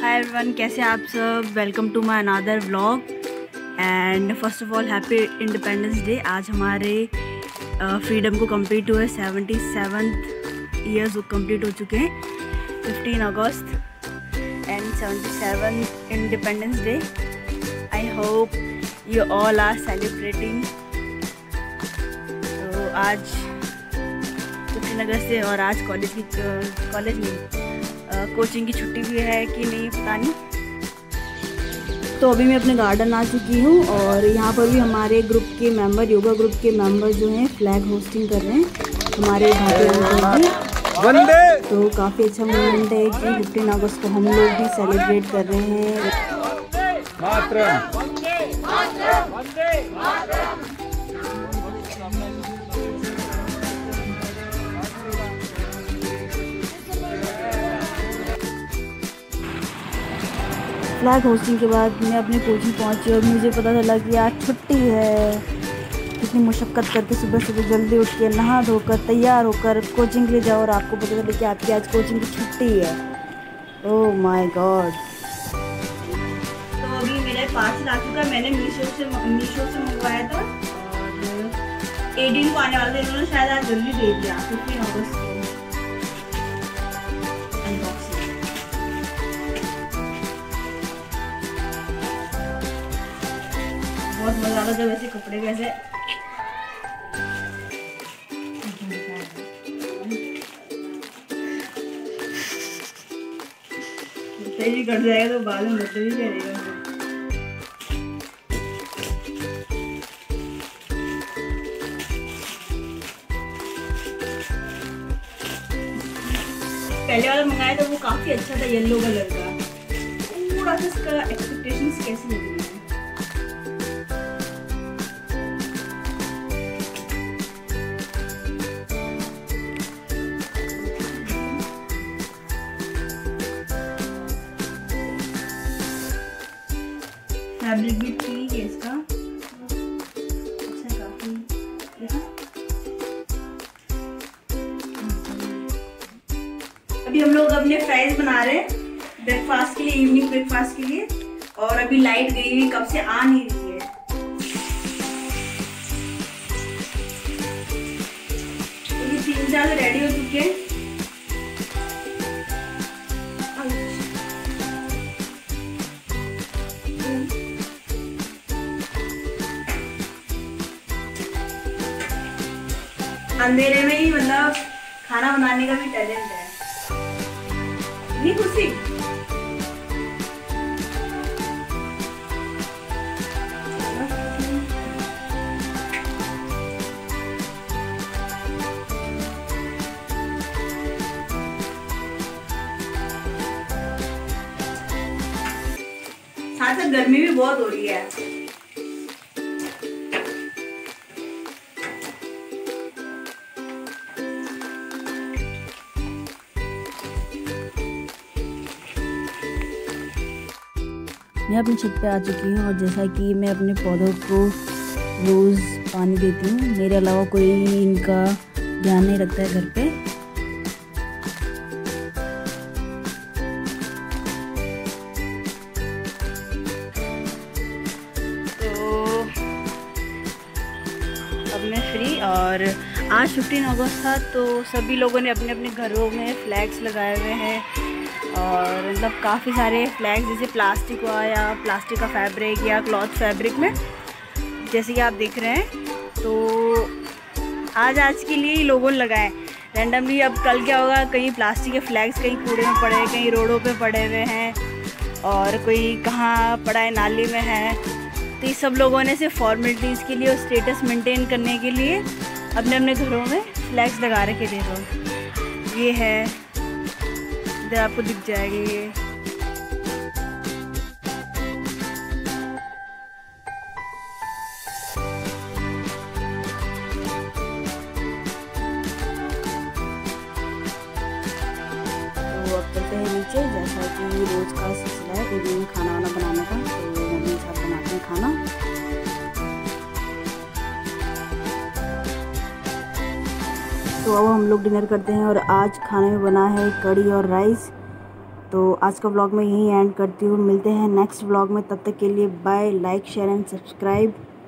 Hi everyone, कैसे आप सब। Welcome to my another vlog and first of all happy independence day. आज हमारे फ्रीडम को कंप्लीट हुए 77 ईयर्स कंप्लीट हो चुके हैं। 15 अगस्त and 77 independence day. I hope you all are celebrating. तो आज 15 अगस्त है और आज कॉलेज में कोचिंग की छुट्टी भी है कि नहीं पता नहीं। तो अभी मैं अपने गार्डन आ चुकी हूँ और यहाँ पर भी हमारे ग्रुप के मेंबर, योगा ग्रुप के मेंबर जो हैं फ्लैग होस्टिंग कर रहे हैं हमारे भारतीय। तो काफ़ी अच्छा मोमेंट है कि 15 अगस्त को हम लोग भी सेलिब्रेट कर रहे हैं। फ्लैग होस्टिंग के बाद मैं अपने कोचिंग पहुंची और मुझे पता चला कि आज छुट्टी है। कितनी मुशक्क़त करके सुबह सुबह जल्दी उठ के नहा धोकर तैयार होकर कोचिंग के लिए जाओ और आपको पता चला कि आपकी आज कोचिंग की छुट्टी है। Oh my god. तो अभी मेरा पार्सल आ चुका है। मैंने मीशो से मंगवाया था और 18 को आने वाला था। इन्होंने शायद आज जल्दी दे दिया 15 अगस्त को। बहुत मजा आता जब ऐसे कपड़े कैसे तेजी कट जाएगा तो बाद में मुझे भी करेगा। पहले वाला मंगाया था वो काफी अच्छा था, येलो कलर का। थोड़ा सा इसका एक्सपेक्टेशंस कैसी लग रही है। फैब्रिक भी ठीक है इसका, अच्छा काफी। अभी हम लोग अपने फ्राइज बना रहे हैं ब्रेकफास्ट के लिए, इवनिंग ब्रेकफास्ट के लिए। और अभी लाइट गई हुई कब से आ नहीं रही है। तो ये 3-4 रेडी हो चुके हैं। अंधेरे में ही मतलब खाना बनाने का भी टैलेंट है, नहीं खुशी। साथ साथ गर्मी भी बहुत हो रही है। मैं अपनी छत पे आ चुकी हूँ और जैसा कि मैं अपने पौधों को रोज़ पानी देती हूँ, मेरे अलावा कोई इनका ध्यान नहीं रखता है घर पे। तो अब मैं फ्री। और आज 15 अगस्त था तो सभी लोगों ने अपने अपने घरों में फ्लैग्स लगाए हुए हैं। और मतलब काफ़ी सारे फ्लैग्स, जैसे प्लास्टिक हुआ या प्लास्टिक का फैब्रिक या क्लॉथ फैब्रिक में, जैसे कि आप देख रहे हैं। तो आज के लिए ही लोगों ने लगाए रैंडमली। अब कल क्या होगा, कहीं प्लास्टिक के फ्लैग्स कहीं कूड़े में पड़े हैं, कहीं रोडों पे पड़े हुए हैं और कोई कहाँ पड़ा है, नाली में है। तो ये सब लोगों ने सिर्फ फॉर्मेलिटीज़ के लिए और स्टेटस मेंटेन करने के लिए अपने अपने घरों में फ्लैग्स लगा रखे। देखो ये है, इधर आपको दिख जाएगी ये। तो अब चलते हैं नीचे, जैसा कि रोज़ का सिलसिला है इवनिंग खाना वाना बनाने का। तो मम्मी के साथ बनाते हैं खाना। तो अब हम लोग डिनर करते हैं और आज खाने में बना है कढ़ी और राइस। तो आज का व्लॉग मैं यहीं एंड करती हूँ। मिलते हैं नेक्स्ट व्लॉग में, तब तक के लिए bye. Like share and subscribe.